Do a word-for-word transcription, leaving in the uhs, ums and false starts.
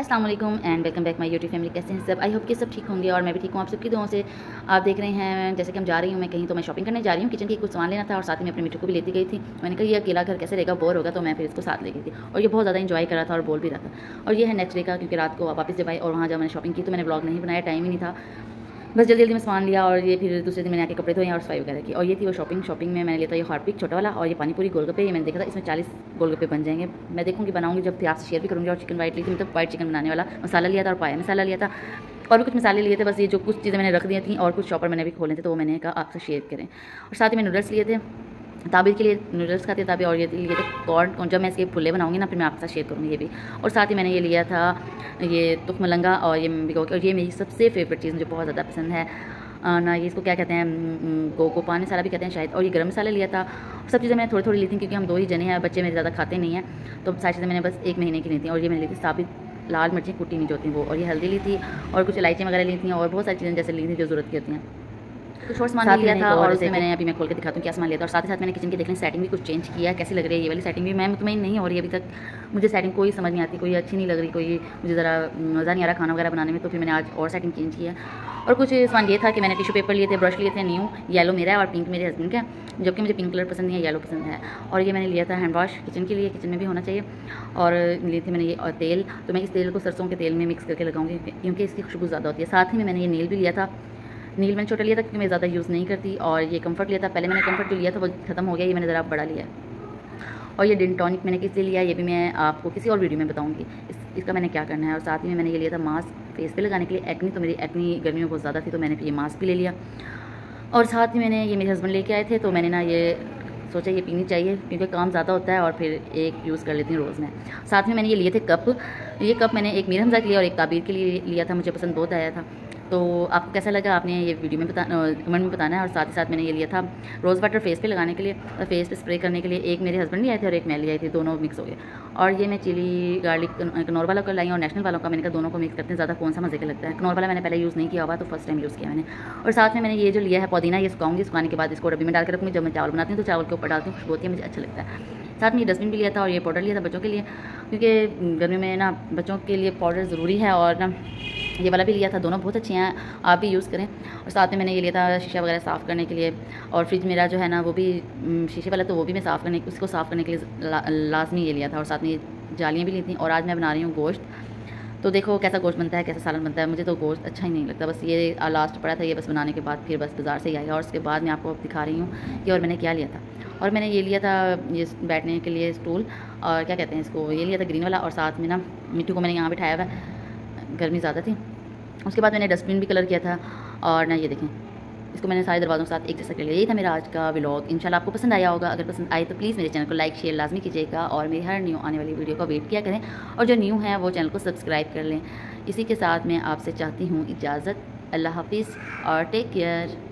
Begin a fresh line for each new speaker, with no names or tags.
अस्सलाम वालेकुम and welcome back my YouTube family. कैसे हैं सब? आई होप कि सब ठीक होंगे और मैं भी ठीक हूँ। आप सबकी दुआओं से। आप देख रहे हैं जैसे कि हम जा रही हूँ मैं कहीं, तो मैं शॉपिंग करने जा रही हूँ, किचन की कुछ सामान लेना था और साथ में अपने मिट्टू को भी लेती गई थी। मैंने कहा ये अकेला घर कैसे रहेगा, बोर होगा, तो मैं फिर इसको साथ ले गई थी और ये बहुत ज़्यादा इंजॉय कर रहा था और बोल भी रहा था। और ये है नेक्स्ट डे का, क्योंकि रात को वापस जब आई और वहाँ जब मैंने शॉपिंग की तो मैंने ब्लॉग नहीं बनाया, टाइम ही नहीं था। बस जल्दी जल्दी में सामान लिया और ये फिर दूसरे दिन मैंने आके कपड़े धोए और सफाई वगैरह की। और ये थी वो शॉपिंग शॉपिंग में मैंने लिया था ये हार्पिक छोटा वाला और ये पानी पूरी गोलगप्पे। ये मैंने देखा था इसमें चालीस गोलगप्पे बन जाएंगे। मैं देखूँगी बनाऊँगी जब, फिर आपसे शेयर भी करूँगी। और चिकन वाइट ली थी, मतलब वाइट चिकन बनाने वाला मसाला लिया था और पाया मसाला लिया था और भी कुछ मसाले लिए थे। बस ये जो कुछ चीज़ें मैंने रख दी थी और कुछ शॉपर मैंने भी खोले थे, तो वो मैंने कहा आपसे शेयर करें। और साथ ही मैं नूडल्स लिए थे, ताबिर के लिए नूडल्स खाते ताबिर, और ये लिए थे कॉर्न। जब मैं इसके फुल्ले बनाऊंगी ना फिर मैं आपके साथ शेयर करूँगी ये भी। और साथ ही मैंने ये लिया था ये तुख मलंगा और ये भिगो के, और ये मेरी सबसे फेवरेट चीज़ मुझे बहुत ज़्यादा पसंद है ना, ये इसको क्या कहते हैं, गोको पान मसाला भी कहते हैं शायद। और ये गरम मसाला लिया था। सब चीज़ें मैंने थोड़ी थोड़ी ली थी क्योंकि हम दो ही जने हैं, बच्चे मेरे ज़्यादा खाते नहीं हैं, तो सारी चीज़ें मैंने बस एक महीने की ली थी। और ये मैंने ली थी साबित लाल मिर्ची कुटी नहीं जो होती वो, और ये हल्दी ली थी और कुछ इलायची वगैरह ली थी और बहुत सारी चीज़ें जैसे ली थी जो ज़रूरत की होती हैं। कुछ और सामान लिया था और उसे मैंने अभी मैं खोल के दिखाती हूँ क्या सामान लिया था। और साथ ही साथ मैंने किचन की देखने सेटिंग भी कुछ चेंज किया है। कैसी लग रही है ये वाली सेटिंग भी, मैं मुतमईन नहीं हो रही अभी तक, मुझे सेटिंग कोई समझ नहीं आती, कोई अच्छी नहीं लग रही, कोई मुझे ज़रा मज़ा नहीं आ रहा खाना वगैरह बनाने में। तो फिर मैंने आज और सेटिंग चेंज किया। और कुछ सामान ये था कि मैंने टिश्यू पेपर लिए थे, ब्रश लिए थे न्यू, येलो मेरा है और पिंक मेरे हस्बैंड का, जबकि मुझे पिंक कलर पसंद नहीं है, येलो पसंद है। और ये मैंने लिया था हैंड वॉश, किचन के लिए, किचन में भी होना चाहिए। और लिए थे मैंने ये और तेल, तो मैं इस तेल को सरसों के तेल में मिक्स करके लगाऊंगी क्योंकि इसकी खुशबू ज़्यादा होती है। साथ ही में मैंने ये नील भी लिया था, नील मैंने छोटा लिया था क्योंकि मैं ज़्यादा यूज़ नहीं करती। और ये कंफर्ट लिया था, पहले मैंने कंफर्ट जो लिया था वो खत्म हो गया, ये मैंने ज़रा बड़ा लिया। और ये डिन टॉनिक मैंने किस लिए लिया ये भी मैं आपको किसी और वीडियो में बताऊंगी इस, इसका मैंने क्या करना है। और साथ ही में मैंने ये लिया था मास्क फेस पे लगाने के लिए, एक्नी, तो मेरी एक्नी गर्मी में बहुत ज़्यादा थी तो मैंने ये मास्क भी ले लिया। और साथ ही मैंने ये मेरे हस्बैंड लेके आए थे, तो मैंने ना ये सोचा ये पीनी चाहिए क्योंकि काम ज़्यादा होता है और फिर एक यूज़ कर लेती हूँ रोज़ में। साथ में मैंने ये लिए थे कप, ये कप मैंने एक मीर हमज़ा के लिए और एक ताबीर के लिए लिया था, मुझे पसंद बहुत आया था। तो आपको कैसा लगा आपने ये वीडियो में बता कमेंट में बताना है। और साथ ही साथ मैंने ये लिया था रोज़ वाटर फेस पे लगाने के लिए और फेस पे स्प्रे करने के लिए, एक मेरे हस्बैंड ले आए थे और एक मैं ले आई थी, दोनों मिक्स हो गए। और ये मैं चिली गार्लिक कनौर वालों का लाई और नेशनल वालों का, मैंने कहा दोनों को मिक्स करते हैं, ज़्यादा कौन सा मज़े का लगता है। कनौर वाला मैंने पहले यूज़ नहीं किया हुआ, तो फर्स्ट टाइम यूज़ किया मैंने। और साथ में मैंने ये जो लिया है पुदीना, ये सुखाऊंगी, सुखाने के बाद इसको डब्बी में डाल के रखूँगी, जब मैं चावल बनाती हूँ तो चावल के ऊपर डालती हूँ, खुशबू होती है, मुझे अच्छा लगता है। साथ में ये डस्टबिन भी लिया था और ये पाउडर लिया था बच्चों के लिए, क्योंकि गर्मी में ना बच्चों के लिए पाउडर ज़रूरी है। और ना ये वाला भी लिया था, दोनों बहुत अच्छे हैं, आप भी यूज़ करें। और साथ में मैंने ये लिया था शीशा वगैरह साफ़ करने के लिए, और फ्रिज मेरा जो है ना वो भी शीशे वाला, तो वो भी मैं साफ़ करने उसको साफ़ करने के लिए ला, लाजमी ये लिया था। और साथ में ये जालियाँ भी ली थी। और आज मैं बना रही हूँ गोश्त, तो देखो कैसा गोश्त बनता है, कैसा सालन बनता है, मुझे तो गोश्त अच्छा ही नहीं लगता। बस ये लास्ट पड़ा था ये, बस बनाने के बाद फिर बस बाज़ार से ही आएगा। और उसके बाद मैं आपको दिखा रही हूँ कि और मैंने क्या लिया था। और मैंने ये लिया था ये बैठने के लिए स्टूल, और क्या कहते हैं इसको, ये लिया था ग्रीन वाला। और साथ में ना मिट्टू को मैंने यहाँ बिठाया हुआ, गर्मी ज़्यादा थी। उसके बाद मैंने डस्टबिन भी कलर किया था। और ना ये देखें, इसको मैंने सारे दरवाज़ों के साथ एक जैसा कर लिया। यही था मेरा आज का व्लॉग। इंशाल्लाह आपको पसंद आया होगा। अगर पसंद आए तो प्लीज़ मेरे चैनल को लाइक शेयर लाजमी कीजिएगा और मेरी हर न्यू आने वाली वीडियो का वेट किया करें। और जो न्यू है वो चैनल को सब्सक्राइब कर लें। इसी के साथ मैं आपसे चाहती हूँ इजाज़त। अल्लाह हाफिज़ और टेक केयर।